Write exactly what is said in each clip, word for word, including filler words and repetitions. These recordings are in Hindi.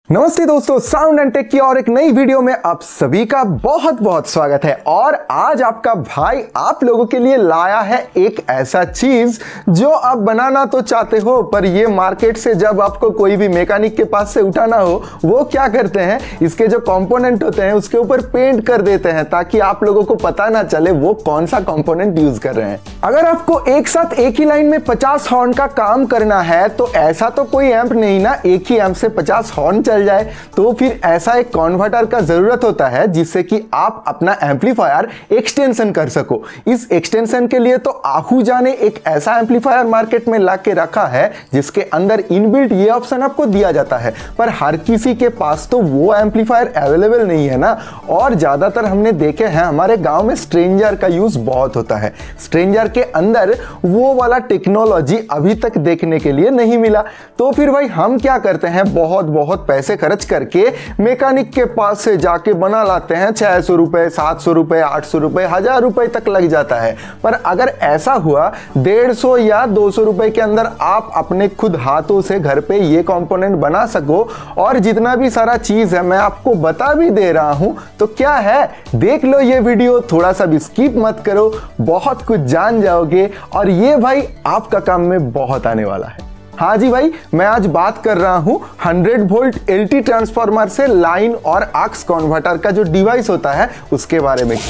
नमस्ते दोस्तों, साउंड एंड टेक की और एक नई वीडियो में आप सभी का बहुत बहुत स्वागत है। और आज आपका भाई आप लोगों के लिए लाया है एक ऐसा चीज जो आप बनाना तो चाहते हो, पर ये मार्केट से जब आपको कोई भी मैकेनिक के पास से उठाना हो, वो क्या करते हैं, इसके जो कंपोनेंट होते हैं उसके ऊपर पेंट कर देते हैं ताकि आप लोगों को पता ना चले वो कौन सा कंपोनेंट यूज कर रहे हैं। अगर आपको एक साथ एक ही लाइन में पचास हॉर्न का काम करना है तो ऐसा तो कोई एम्प नहीं ना, एक ही एम्प से पचास हॉर्न चल जाए, तो फिर ऐसा एक कन्वर्टर का जरूरत होता है जिससे कि आप अपना एम्पलीफायर एक्सटेंशन कर सको। इस एक्सटेंशन के लिए तो आहूजा ने एक ऐसा एम्पलीफायर मार्केट में ला के रखा है जिसके अंदर इनबिल्ट ये ऑप्शन आपको दिया जाता है, पर हर किसी के पास तो वो एम्पलीफायर अवेलेबल नहीं है ना। और ज्यादातर हमने देखे हैं हमारे गांव में स्ट्रेंजर का यूज बहुत होता है। स्ट्रेंजर के अंदर वो वाला टेक्नोलॉजी अभी तक देखने के लिए नहीं मिला, तो फिर भाई हम क्या करते हैं, बहुत बहुत पैसे खर्च करके मैकेनिक के पास से जाके बना लाते हैं। छह सौ रुपए, सात सौ रुपए, आठ सौ रुपए, हजार रुपए तक लग जाता है। पर अगर ऐसा हुआ डेढ़ सौ या दो सौ रुपए के अंदर आप अपने खुद हाथों से घर पे ये कंपोनेंट बना सको, और जितना भी सारा चीज है मैं आपको बता भी दे रहा हूं, तो क्या है, देख लो ये वीडियो, थोड़ा सा भी स्किप मत करो, बहुत कुछ जान जाओगे और ये भाई आपका काम में बहुत आने वाला है। हाँ जी भाई, मैं आज बात कर रहा हूं हंड्रेड वोल्ट एलटी ट्रांसफार्मर से लाइन और आक्स कन्वर्टर का जो डिवाइस होता है उसके बारे में।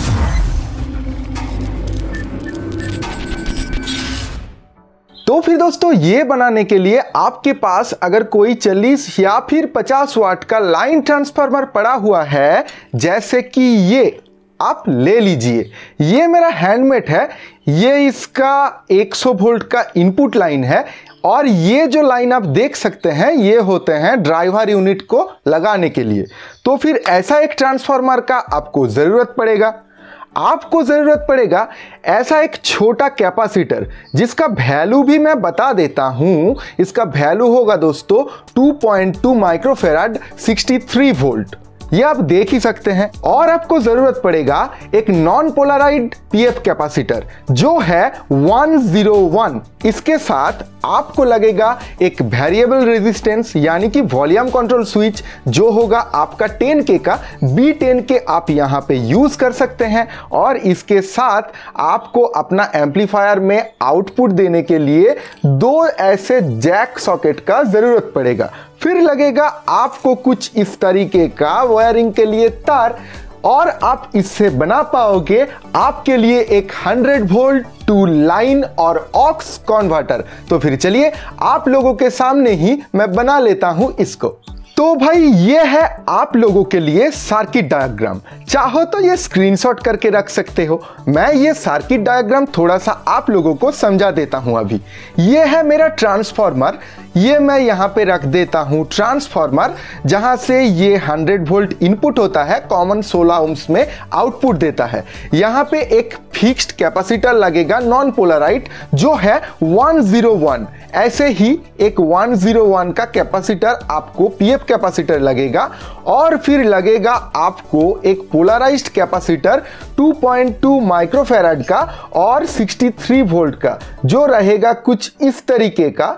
तो फिर दोस्तों, ये बनाने के लिए आपके पास अगर कोई चालीस या फिर पचास वाट का लाइन ट्रांसफार्मर पड़ा हुआ है, जैसे कि ये आप ले लीजिए। ये मेरा हैंडमेड है, ये इसका सौ वोल्ट का इनपुट लाइन है, और ये जो लाइन आप देख सकते हैं ये होते हैं ड्राइवर यूनिट को लगाने के लिए। तो फिर ऐसा एक ट्रांसफार्मर का आपको जरूरत पड़ेगा। आपको जरूरत पड़ेगा ऐसा एक छोटा कैपेसिटर, जिसका वैल्यू भी मैं बता देता हूं। इसका वैल्यू होगा दोस्तों टू पॉइंट टू माइक्रोफेराड तिरसठ वोल्ट, ये आप देख ही सकते हैं। और आपको जरूरत पड़ेगा एक नॉन पोलराइज्ड पीएफ कैपेसिटर जो है एक सौ एक। इसके साथ आपको लगेगा एक वेरिएबल रेजिस्टेंस यानी कि वॉल्यूम कंट्रोल स्विच जो होगा आपका टेन के का, बी टेन के आप यहां पे यूज कर सकते हैं। और इसके साथ आपको अपना एम्पलीफायर में आउटपुट देने के लिए दो ऐसे जैक सॉकेट का जरूरत पड़ेगा। फिर लगेगा आपको कुछ इस तरीके का वायरिंग के लिए तार, और आप इससे बना पाओगे आपके लिए एक हंड्रेड वोल्ट टू लाइन और ऑक्स कन्वर्टर। तो फिर चलिए आप लोगों के सामने ही मैं बना लेता हूं इसको। तो भाई ये है आप लोगों के लिए सर्किट डायग्राम, चाहो तो ये स्क्रीनशॉट करके रख सकते हो। मैं ये सर्किट डायग्राम थोड़ा सा आप लोगों को समझा देता हूं। अभी ये है मेरा ट्रांसफार्मर, ये मैं यहां पे रख देता हूं ट्रांसफार्मर, जहां से ये हंड्रेड वोल्ट इनपुट होता है, कॉमन सोलह ओम्स में आउटपुट देता है। यहां पे एक फिक्स्ड कैपेसिटर लगेगा नॉन पोलराइज्ड जो है एक सौ एक। ऐसे ही एक एक सौ एक का कैपेसिटर आपको पीएफ कैपेसिटर लगेगा, और फिर लगेगा आपको एक polarised capacitor two point two microfarad का और तिरसठ वोल्ट का, जो रहेगा कुछ इस तरीके का।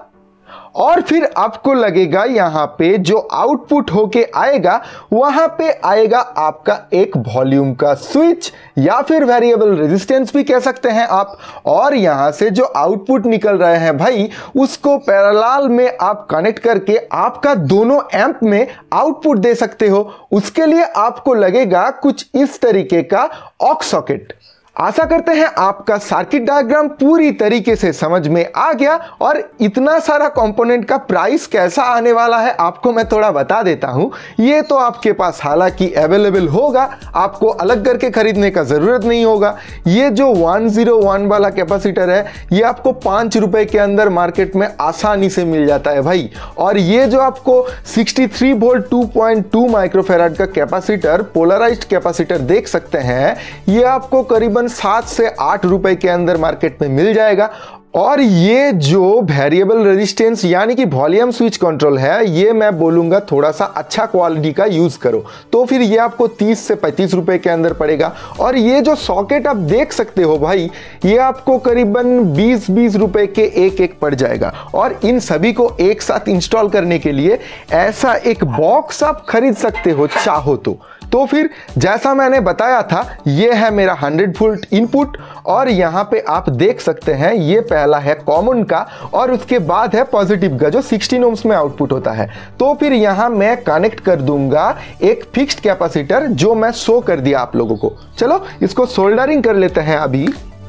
और फिर आपको लगेगा यहां पे जो आउटपुट होके आएगा वहां पे आएगा आपका एक वॉल्यूम का स्विच या फिर वेरिएबल रेजिस्टेंस भी कह सकते हैं आप। और यहां से जो आउटपुट निकल रहे हैं भाई, उसको पैरेलल में आप कनेक्ट करके आपका दोनों एम्प में आउटपुट दे सकते हो। उसके लिए आपको लगेगा कुछ इस तरीके का ऑक्स सॉकेट। आशा करते हैं आपका सर्किट डायग्राम पूरी तरीके से समझ में आ गया। और इतना सारा कंपोनेंट का प्राइस कैसा आने वाला है आपको मैं थोड़ा बता देता हूं। ये तो आपके पास हालांकि अवेलेबल होगा, आपको अलग करके खरीदने का जरूरत नहीं होगा। ये जो एक सौ एक वाला कैपेसिटर है ये आपको पांच रुपए के अंदर मार्केट में आसानी से मिल जाता है भाई। और ये जो आपको तिरसठ volt two point two microfarad का कैपेसिटर, पोलराइज्ड कैपेसिटर देख सकते हैं, ये आपको करीबन करीबन सात से आठ रुपए के अंदर मार्केट में मिल जाएगा। और ये जो वेरिएबल रेजिस्टेंस यानी कि वॉल्यूम स्विच कंट्रोल है, ये मैं बोलूँगा थोड़ा सा अच्छा क्वालिटी का यूज़ करो, तो फिर ये आपको तीस से पैंतीस रुपए के अंदर पड़ेगा। और ये जो सॉकेट आप देख सकते हो भाई, ये आपको करीबन बीस बीस रुपए के एक एक पड़ जाएगा। और इन सभी को एक साथ इंस्टॉल करने के लिए ऐसा एक बॉक्स आप खरीद सकते हो चाहो तो। तो फिर जैसा मैंने बताया था, ये है मेरा हंड्रेड वोल्ट इनपुट और यहाँ पे आप देख सकते हैं ये पहला है कॉमन का और उसके बाद है पॉजिटिव का जो सोलह ओम्स में आउटपुट होता है। तो फिर यहाँ मैं कनेक्ट कर दूंगा एक फिक्स्ड कैपेसिटर जो मैं शो कर दिया आप लोगों को। चलो इसको सोल्डरिंग कर लेते हैं अभी।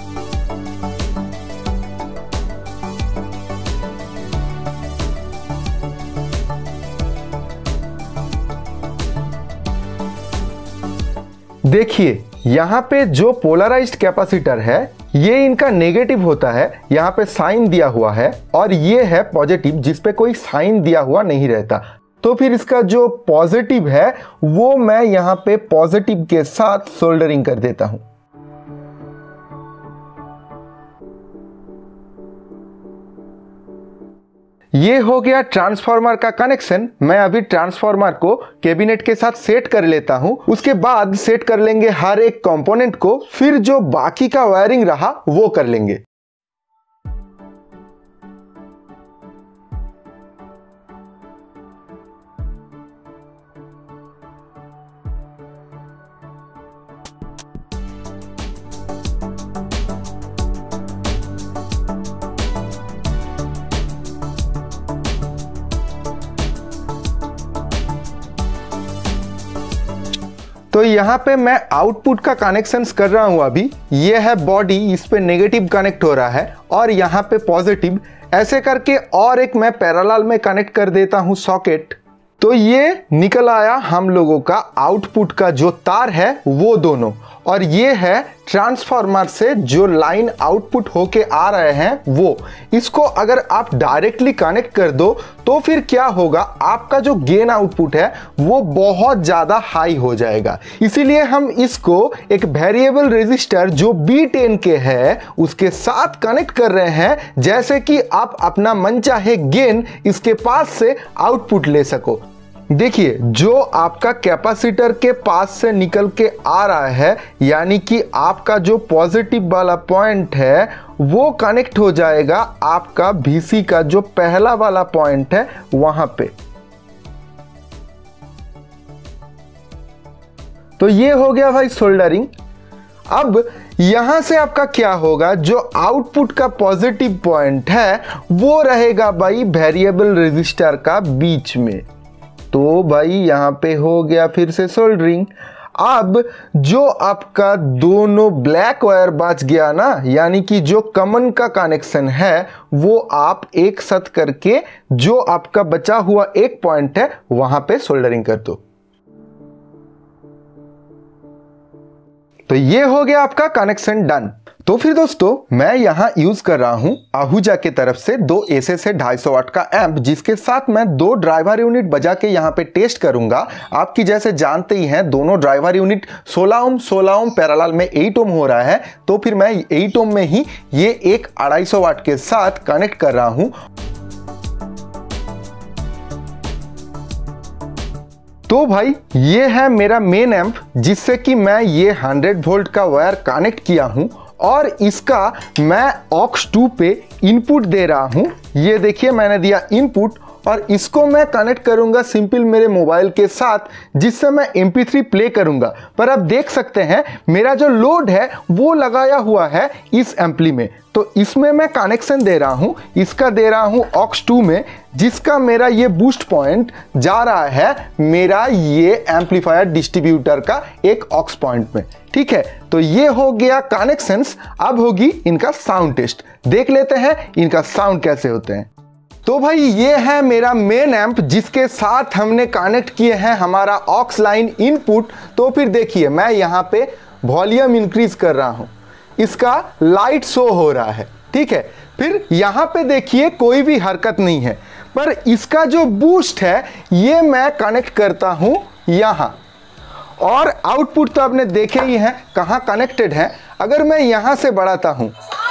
देखिए यहाँ पे जो पोलराइज्ड कैपेसिटर है ये इनका नेगेटिव होता है, यहाँ पे साइन दिया हुआ है, और ये है पॉजिटिव जिस पे कोई साइन दिया हुआ नहीं रहता। तो फिर इसका जो पॉजिटिव है वो मैं यहाँ पे पॉजिटिव के साथ सोल्डरिंग कर देता हूं। ये हो गया ट्रांसफार्मर का कनेक्शन। मैं अभी ट्रांसफार्मर को कैबिनेट के साथ सेट कर लेता हूं, उसके बाद सेट कर लेंगे हर एक कंपोनेंट को, फिर जो बाकी का वायरिंग रहा वो कर लेंगे। तो यहाँ पे मैं आउटपुट का कनेक्शंस कर रहा हूँ अभी। ये है बॉडी, इस पे नेगेटिव कनेक्ट हो रहा है और यहाँ पे पॉजिटिव, ऐसे करके और एक मैं पैरेलल में कनेक्ट कर देता हूँ सॉकेट। तो ये निकल आया हम लोगों का आउटपुट का जो तार है वो दोनों, और ये है ट्रांसफार्मर से जो लाइन आउटपुट होके आ रहे हैं वो। इसको अगर आप डायरेक्टली कनेक्ट कर दो तो फिर क्या होगा, आपका जो गेन आउटपुट है वो बहुत ज़्यादा हाई हो जाएगा। इसीलिए हम इसको एक वेरिएबल रेजिस्टर जो बी टेन के है उसके साथ कनेक्ट कर रहे हैं, जैसे कि आप अपना मनचाहे गेन इसके पास से आउटपुट ले सको। देखिए जो आपका कैपेसिटर के पास से निकल के आ रहा है, यानी कि आपका जो पॉजिटिव वाला पॉइंट है वो कनेक्ट हो जाएगा आपका वीसी का जो पहला वाला पॉइंट है वहां पे। तो ये हो गया भाई सोल्डरिंग। अब यहां से आपका क्या होगा, जो आउटपुट का पॉजिटिव पॉइंट है वो रहेगा भाई वेरिएबल रेजिस्टर का बीच में। तो भाई यहाँ पे हो गया फिर से सोल्डरिंग। अब जो आपका दोनों ब्लैक वायर बच गया ना, यानी कि जो कॉमन का कनेक्शन है वो आप एक साथ करके जो आपका बचा हुआ एक पॉइंट है वहां पे सोल्डरिंग कर दो। तो ये हो गया आपका कनेक्शन डन। तो फिर दोस्तों मैं यहाँ यूज कर रहा हूँ आहूजा के तरफ से दो एसए से ढाई सौ वाट का एम्प, जिसके साथ मैं दो ड्राइवर यूनिट बजा के यहाँ पे टेस्ट करूंगा। आपकी जैसे जानते ही हैं दोनों ड्राइवर यूनिट सोलह ओम सोलह ओम पैरेलल में आठ ओम हो रहा है, तो फिर मैं आठ ओम में ही ये एक अढ़ाई सौ वाट के साथ कनेक्ट कर रहा हूँ। तो भाई ये है मेरा मेन एम्प, जिससे कि मैं ये हंड्रेड वोल्ट का वायर कनेक्ट किया हूं और इसका मैं ऑक्स टू पे इनपुट दे रहा हूं। ये देखिए मैंने दिया इनपुट और इसको मैं कनेक्ट करूंगा सिंपल मेरे मोबाइल के साथ, जिससे मैं एम पी थ्री प्ले करूंगा। पर आप देख सकते हैं मेरा जो लोड है वो लगाया हुआ है इस एम्पली में, तो इसमें मैं कनेक्शन दे रहा हूं, इसका दे रहा हूं ऑक्स टू में, जिसका मेरा ये बूस्ट पॉइंट जा रहा है मेरा ये एम्पलीफायर डिस्ट्रीब्यूटर का एक ऑक्स पॉइंट में। ठीक है, तो ये हो गया कनेक्शंस। अब होगी इनका साउंड टेस्ट, देख लेते हैं इनका साउंड कैसे होते हैं। तो भाई ये है मेरा मेन एम्प, जिसके साथ हमने कनेक्ट किए हैं हमारा ऑक्स लाइन इनपुट। तो फिर देखिए मैं यहाँ पे वॉल्यूम इंक्रीज कर रहा हूँ, इसका लाइट शो हो रहा है। ठीक है, फिर यहाँ पे देखिए कोई भी हरकत नहीं है, पर इसका जो बूस्ट है ये मैं कनेक्ट करता हूँ यहाँ, और आउटपुट तो आपने देखे ही हैं कहाँ कनेक्टेड है। अगर मैं यहां से बढ़ाता हूं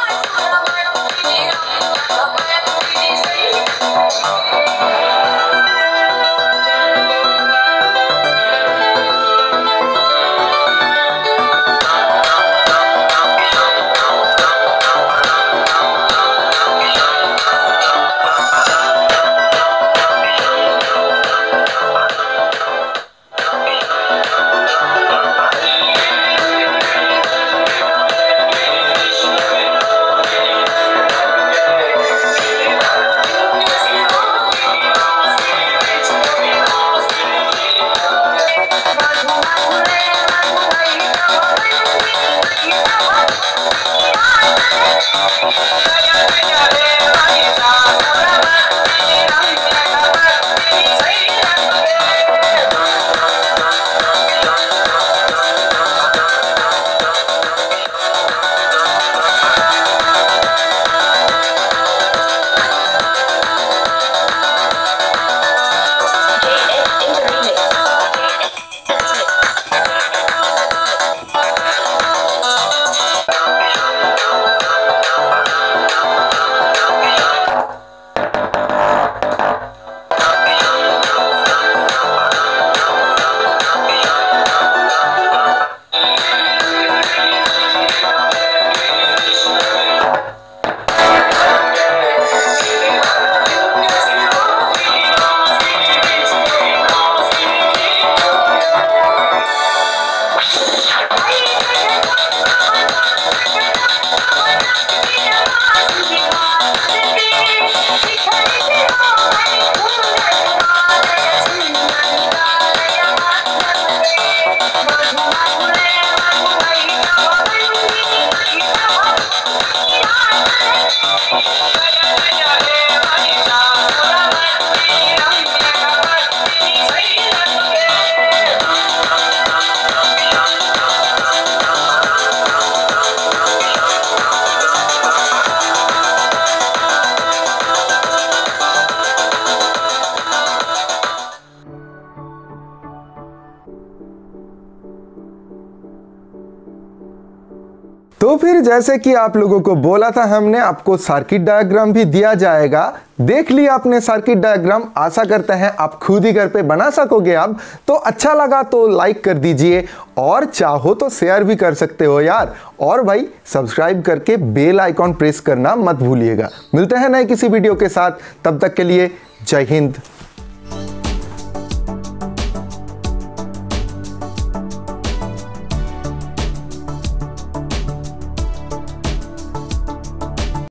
तो फिर जैसे कि आप लोगों को बोला था हमने, आपको सर्किट डायग्राम भी दिया जाएगा। देख लिया आपने सर्किट डायग्राम, आशा करते हैं आप खुद ही घर पे बना सकोगे। अब तो अच्छा लगा तो लाइक कर दीजिए और चाहो तो शेयर भी कर सकते हो यार। और भाई सब्सक्राइब करके बेल आइकॉन प्रेस करना मत भूलिएगा। मिलते हैं नए किसी वीडियो के साथ, तब तक के लिए जय हिंद।